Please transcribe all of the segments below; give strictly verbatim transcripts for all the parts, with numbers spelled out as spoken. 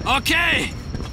Okay!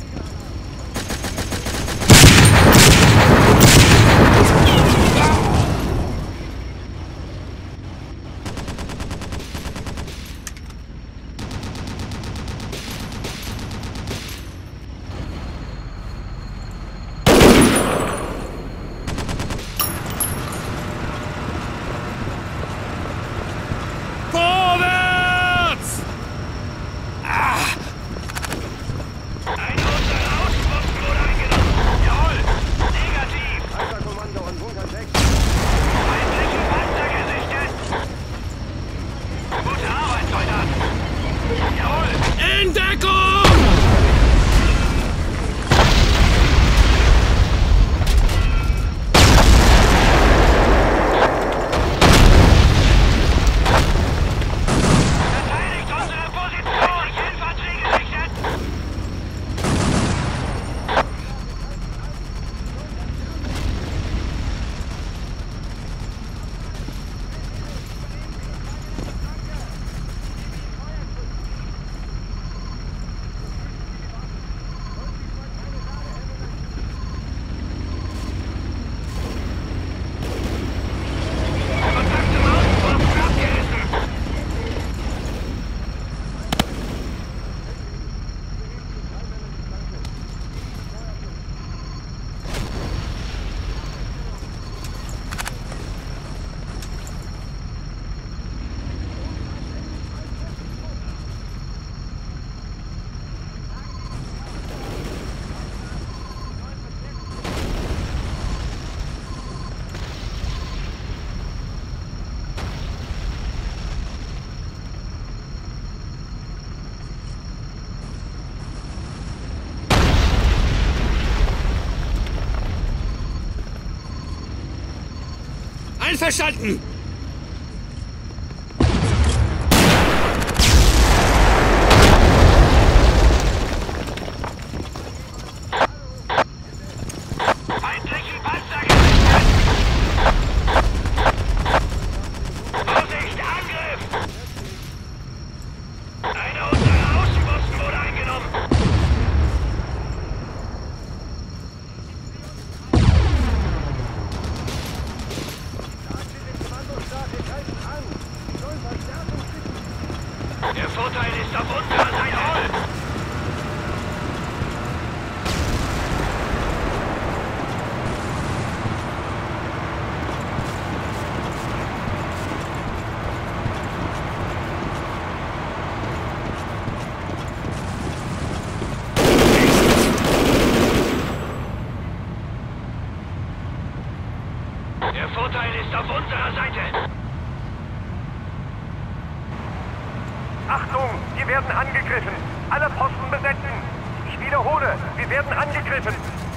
Einverstanden! Feindlichen Panzer gesichtet! Vorsicht, Angriff! Einer unserer Außenposten wurde eingenommen! Der Vorteil ist auf unserer Seite! Der Vorteil ist auf unserer Seite! Achtung, wir werden angegriffen. Alle Posten besetzen. Ich wiederhole, wir werden angegriffen.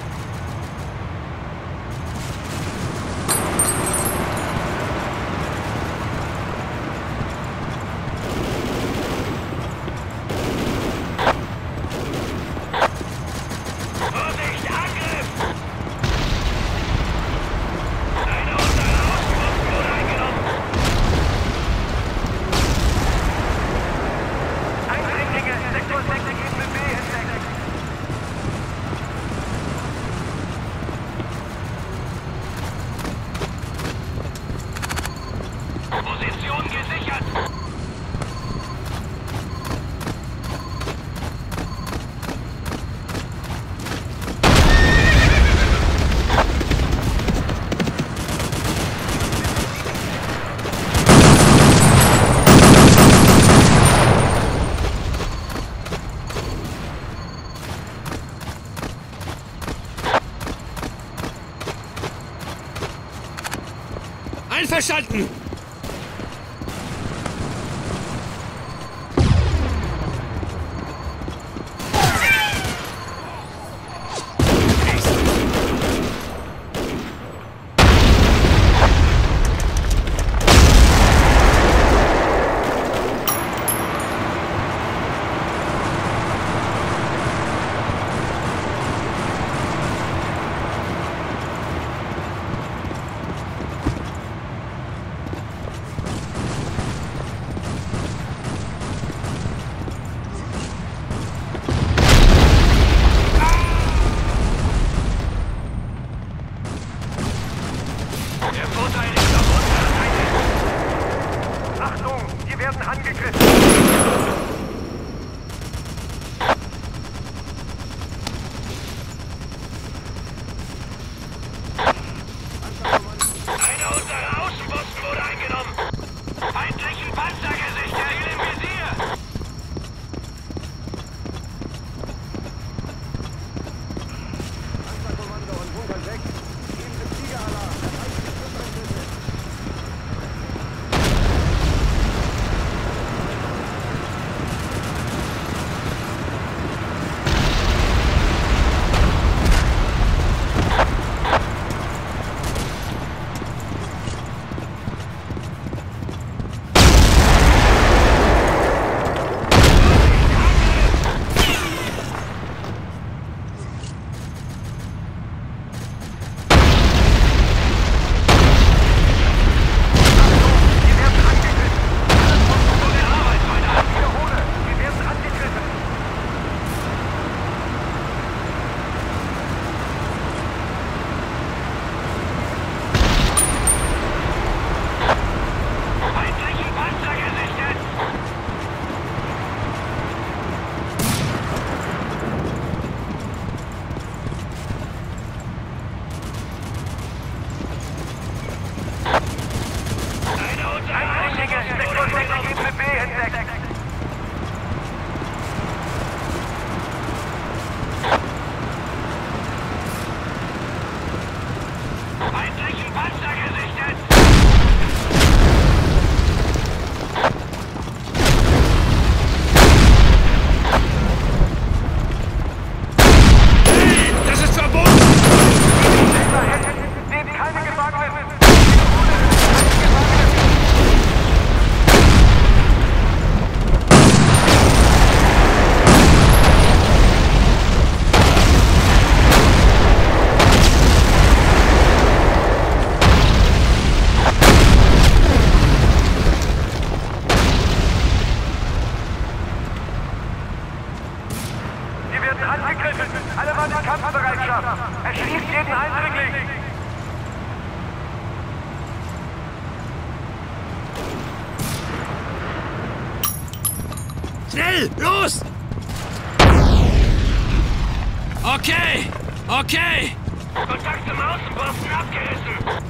Vorsicht, Angriff! Einer unserer Außenposten wurde eingenommen! Eindringlinge, Sektor sechs Ebene B entdeckt. Position gesichert! Einverstanden! werden angegriffen. Einer unserer Außenposten wurde eingenommen. Feindlichen Panzer gesichtet. Ziel im Visier. Panzerkommando und Bunker sechs. Geben Sie Fliegeralarm. Erreichen die Flugzeugschüsse. Feindlichen Panzer gesichtet! Hey, das ist verboten! Nehmt keine Gefangenen! Wir werden angegriffen! Alle Mann in Kampfbereitschaft! Erschießt jeden Eindringling! Schnell, los! Okay, okay! Kontakt zum Außenposten abgerissen!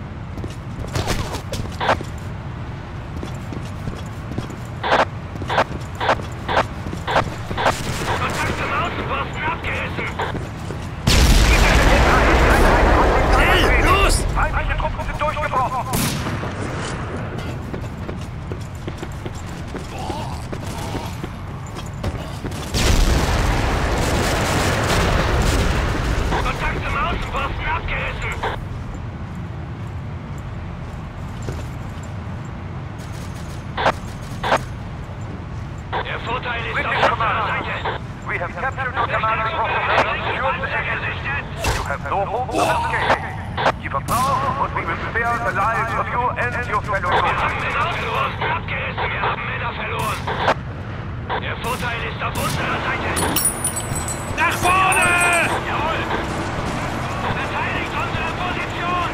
Kontakt zum Außenposten abgerissen! Schnell, los! Feindliche Truppen sind durchgebrochen! Kontakt zum Außenposten abgerissen! Der Vorteil ist auf unserer Seite! We have captured your commanding officer. Secure the Panzer exit. gesichtet! You have no hope of escape. Keep a power and we will spare the lives of you and your fellow Wir haben soldiers. den Außenposten abgerissen! Wir haben Männer verloren! Der Vorteil ist auf unserer Seite! Nach vorne! Jawohl! Verteidigt unsere Position!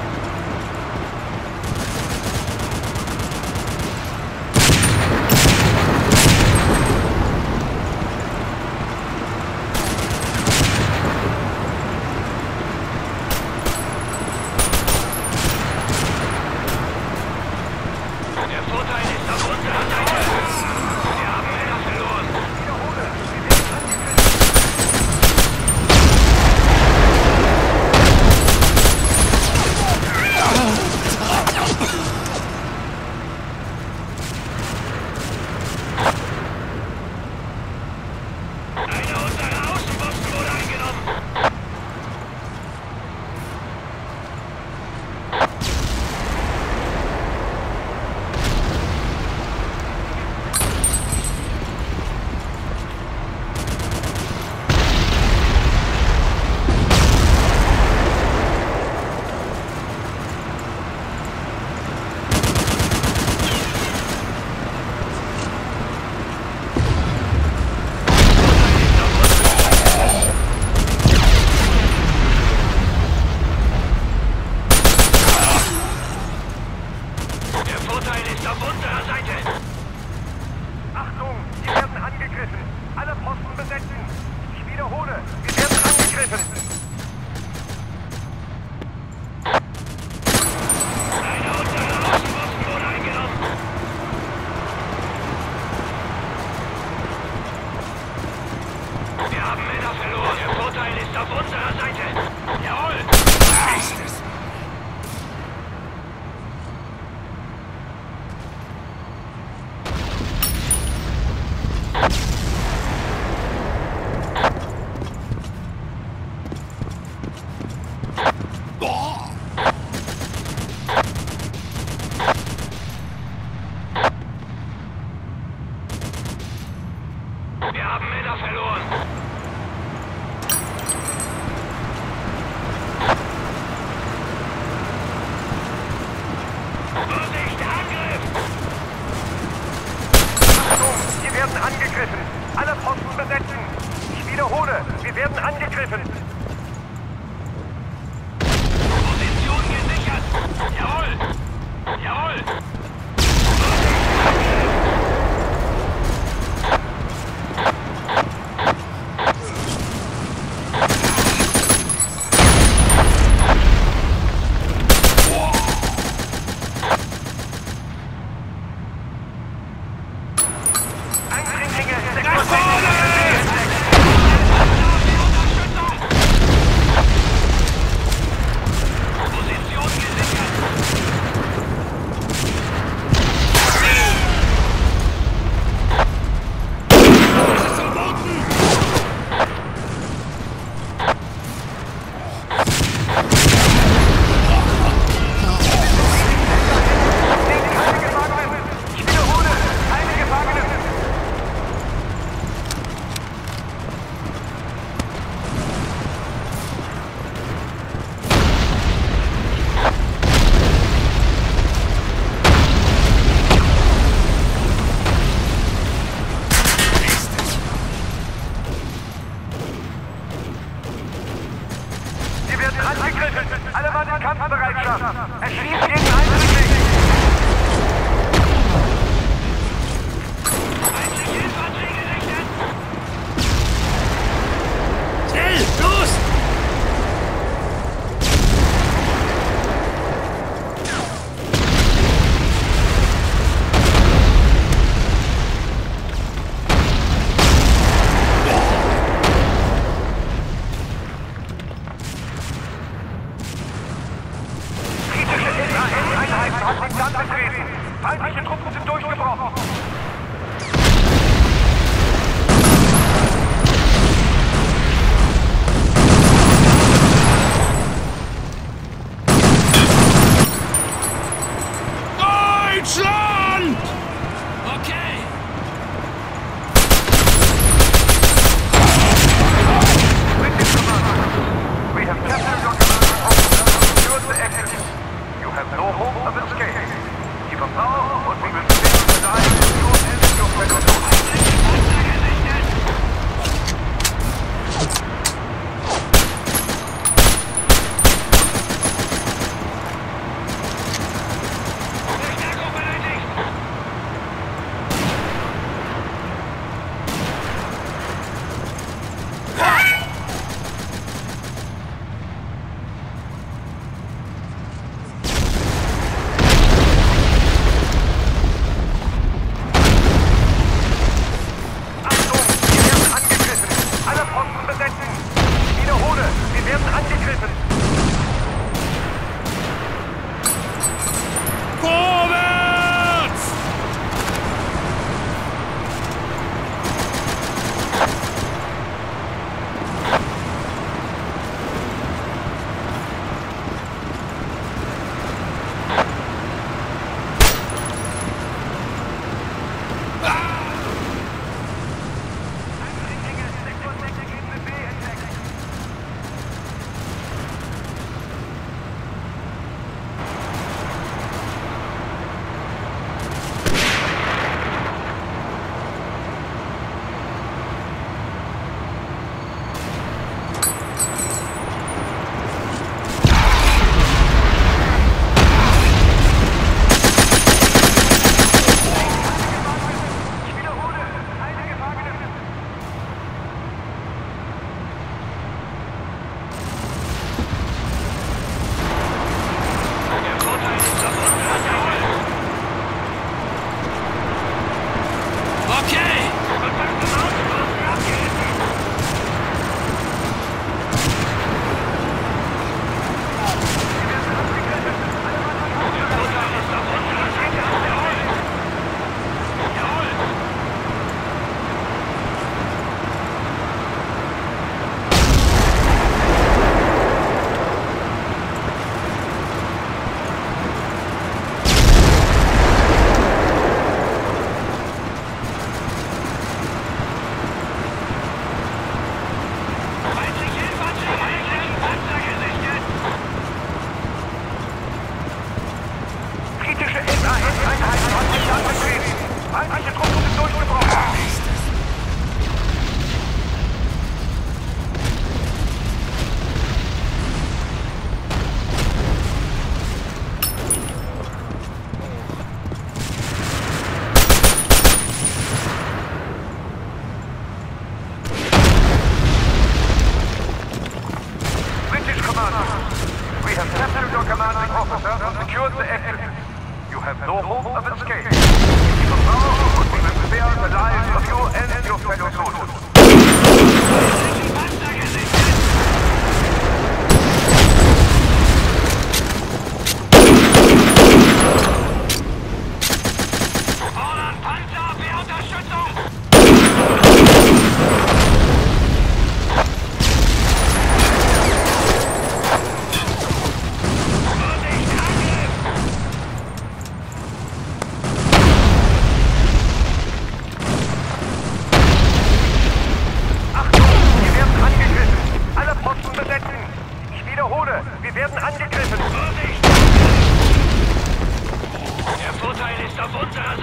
Der Vorteil ist auf unserer Seite! Wir haben Männer verloren! Einer unserer Außenposten wurde eingenommen! Der Vorteil ist auf unserer Seite! wiederhole, wir werden angegriffen. Einer unserer Außenposten wurde eingenommen. Wir haben Männer verloren. Der Vorteil ist auf unserer Seite. Jawohl. Ist es. Boah. Wir haben Männer verloren. Vorsicht, Angriff! Achtung, wir werden angegriffen. Alle Posten besetzen. Ich wiederhole, wir werden angegriffen. Position gesichert! Jawohl! Jawohl! Eindringlinge, Nach vorne! Position gesichert! Das ist verboten! keine Gefangenen. Ich wiederhole, keine Gefangenen. Wir werden angegriffen. Alle Mann in Kampfbereitschaft. Erschießt jeden Eindringling. Feindliche Infanterie gesichtet! Schnell, los! Kritische Einheiten haben den Land betreten. Feindliche Truppen sind durchgebrochen. Deutschland! Okay. British Commander, we have captured your command post and secured the exit. You have no hope of escape. Keep up now, or we will fail to die.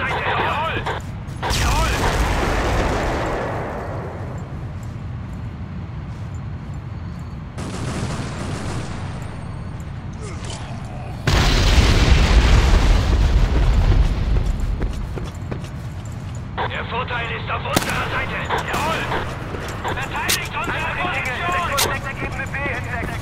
Seite. Jawohl. Jawohl. Der Vorteil ist auf unserer Seite. Jawohl. Verteidigt unsere Position. Ergebnis B entdeckt.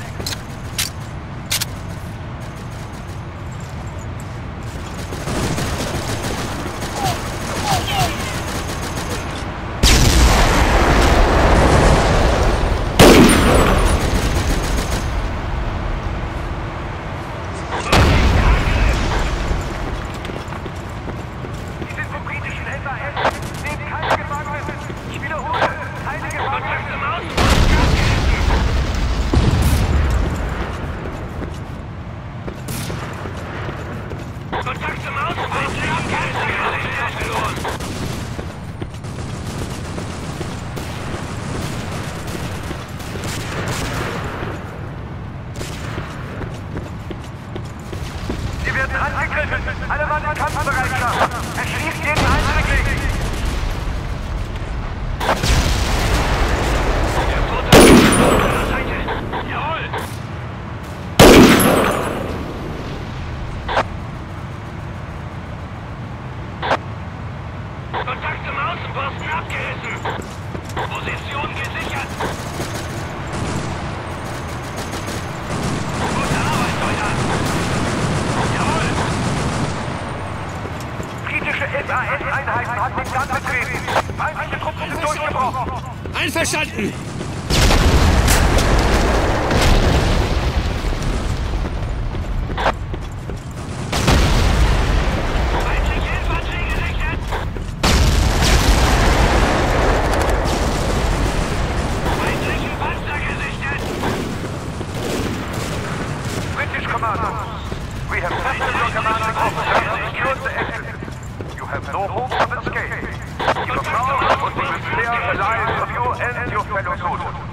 Kontakt zum Außenposten. Panzergesicht verloren. Sie werden angegriffen. Alle Mann in Kampfbereitschaft. Erschließt jeden Einzelnen. Der Vorteil ist auf unserer Seite. Jawohl. Kontakt zum Außenposten abgerissen. Position gesichert. Gute Arbeit, Soldat. Jawohl. Britische S A S-Einheiten haben den Land betreten. Feindliche Truppen sind durchgebrochen. Einverstanden! Feindliche Infanterie gesichert. Feindlichen Panzer gesichtet. British Commando. We have tested your commanding officer and secured the exit. You have no hope of escape. Keep a proud and we will spare the lives of you and your fellow soldiers.